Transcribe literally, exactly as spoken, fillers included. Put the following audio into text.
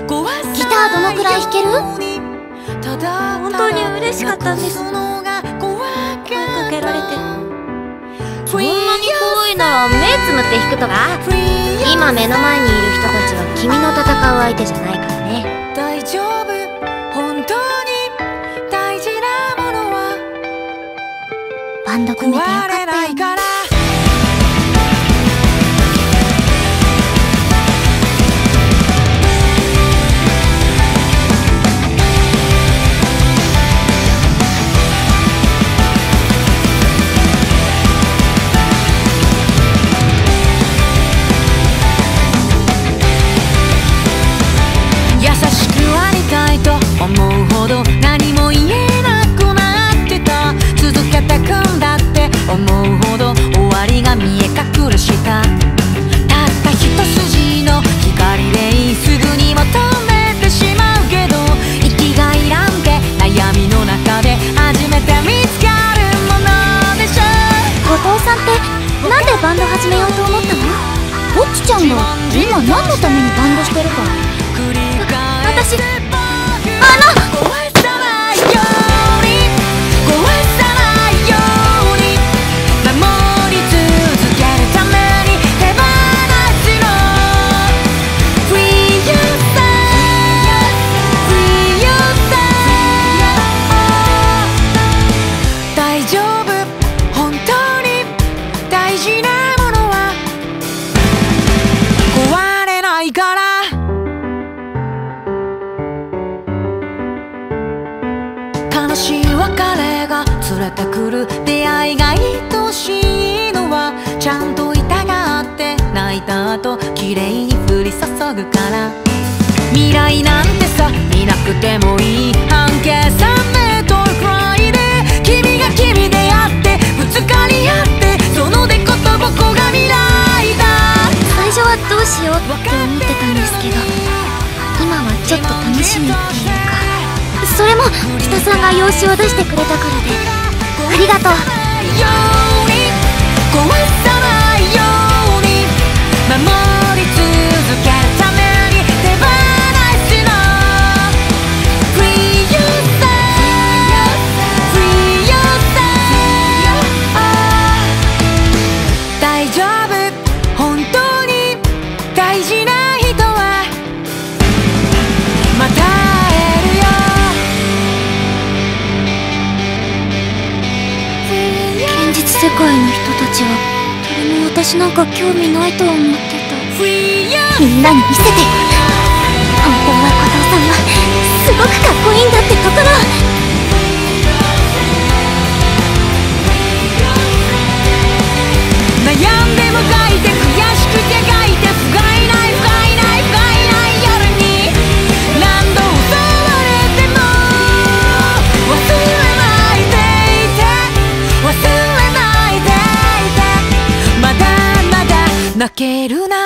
ギターどのくらい弾ける？ 本当に嬉しかったんです。声かけられて。 そんなに遠いなら目つむって弾くとか？今目の前にいる人たちは君の戦う相手じゃないからね。 大丈夫、本当に大事なものはバンド組めてよかったよね。 思うほど何も言えなくなってた。続けてくんだって思うほど終わりが見え隠れした。たった一筋の光ですぐに求めてしまうけど、生きがいなんて悩みの中で初めて見つかるものでしょ。 後藤さんってなんでバンド始めようと思ったの？ぼっちちゃんが今何のためにバンドしてるか。私あの壊さないように壊さないように守り続けるために手放すの Free yourself Free yourself 大丈夫、本当に大事なものは壊れないから。悲しい別れが連れてくる出会いが愛しいのはちゃんと痛がって泣いた後綺麗に降り注ぐから。未来なんてさ見なくてもいい半径さんメートルくらいで君が君であってぶつかり合ってその出こと僕が未来だ。 最初はどうしようって思ってたんですけど今はちょっと楽しみっていうか、それも北さんが養子を出してくれたからでありがとう。 壊さないように守り続けるために手放すの Free yourself Free yourself 大丈夫、本当に大事な人はまた会えるよ。 世界の人たちは誰も私なんか興味ないと思ってた。みんなに見せて、本当は後藤さんはすごくかっこいいんだってところ。 悩んでもがいて悔しくてがいて不甲斐ない不甲斐ない不甲斐ない夜に何度襲われても忘れないでいて忘れないでいてまだまだ泣けるな